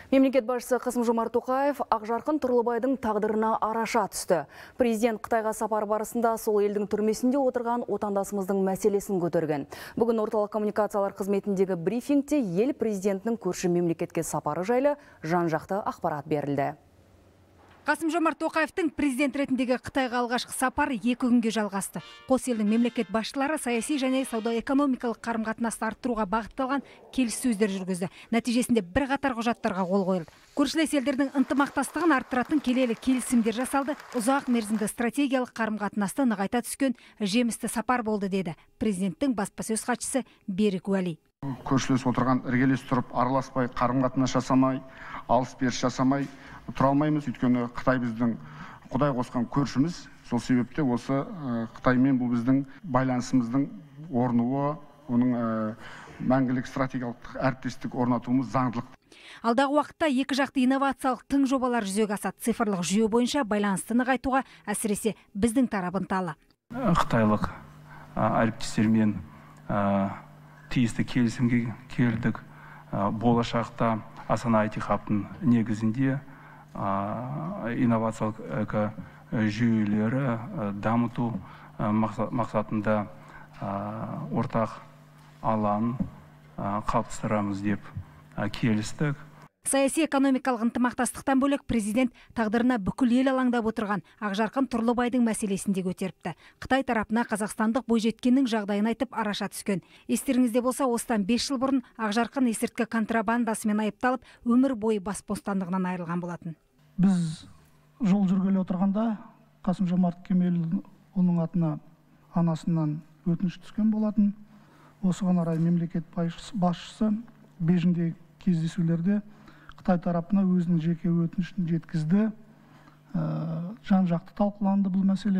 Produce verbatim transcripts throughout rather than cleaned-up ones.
Мемлекет басшысы Қасым-Жомарт Тоқаев Ақжарқын Тұрлыбайдың тағдырына араша түсті. Президент Қытайға сапар барысында сол елдің түрмесінде отырған отандасымыздың мәселесін көтерген. Бүгін орталық коммуникациялар қызметіндегі брифингте ел президентінің көрші мемлекетке сапары жайлы жан-жақты ақпарат берілді. Қасым-Жомарт Тоқаевтың президент ретіндегі Қытайға алғашқы сапары екі күнге жалғасты. Қос елдің мемлекет басшылары саяси және сауда-экономикалық қарым-қатынасты арттыруға бағытталған келіссөздер жүргізді. Нәтижесінде бірқатар құжаттарға қол қойылды. Көршілес елдердің ынтымақтастығын арттыратын келелі келісімдер жасалды. Ұзақ мерзімді стратегиялық қарым-қатынасты нығайта түскен жемісті сапар болды, деді президенттің баспасөз хатшысы Берік Уәли. Көршілес отырған іргелес тұрып, араласпай, қарым-қатынас жасамай, алыс-беріс жасамай тұра алмаймыз. Өйткені Қытай біздің Құдай қосқан көршіміз. Сол себепте осы Қытаймен бұл біздің байланысымыздың орнуы, оның мәңгілік стратегиялық әріптестік орнатуымыз заңдылық. Алдағы уақытта екі жақты инновациялық тың жобалар жүзеге асады. Цифрлық жүйе бойынша байланысты нығайтуға әсіресе біздің тарапын талы. Қытайлық әріптестермен тиісті келісімге келдік. Болашақта Астана ай ти хабтың негізінде инновациялық жүйелері дамыту мақсатында ортақ алаң қалыптастырамыз деп келістік. Саяси экономикалық ынтымақтастықтан бөлек президент тағдырына бүкіл ел алаңдап отырған Ақжарқын Тұрлыбайдың мәселесін де көтеріпті. Қытай тарапына қазақстандық бойжеткеннің жағдайын айтып араша түскен. Естеріңізде болса, осыдан бес жыл бұрын Ақжарқын есірткі контрабандасымен айыпталып, өмір бойы бас бостандығынан айырылған болатын. Біз жол жүргелі отырғанда Қасым-Жомарт Кемелұлының атына анасынан өтініш түскен болатын. Осыған орай мемлекет басшысы Бейжіңдегі кездесулерде Қытай тарапына өзінің жеке өтінішін жеткізді. Жан-жақты талқыланды бұл мәселе.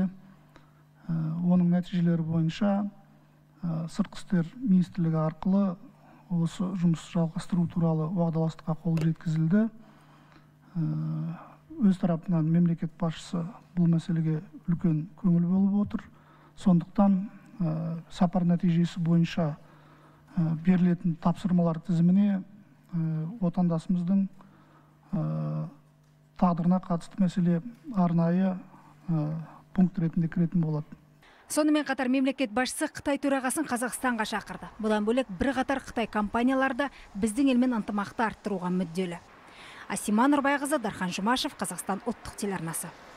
Оның нәтижелері бойынша сыртқы істер министрлігі арқылы осы жұмыс жалғастыру туралы уағдаластыққа қол жеткізілді. Өз тарапынан мемлекет басшысы бұл мәселеге үлкен көңіл бөліп отыр. Сондықтан сапар нәтижесі бойынша берілетін тапсырмалар тізіміне отандасымыздың тағдырына қатысты мәселе арнайы пункт ретінде кіретін болады. Сонымен қатар мемлекет басшысы Қытай төрағасын Қазақстанға шақырды. Бұдан бөлек бірқатар Қытай компанияларда біздің елмен ынтымақты арттыруға мүдделі. Асима Нұрбайқызы, Дархан Жұмашев, Қазақстан ұлттық телеарнасы.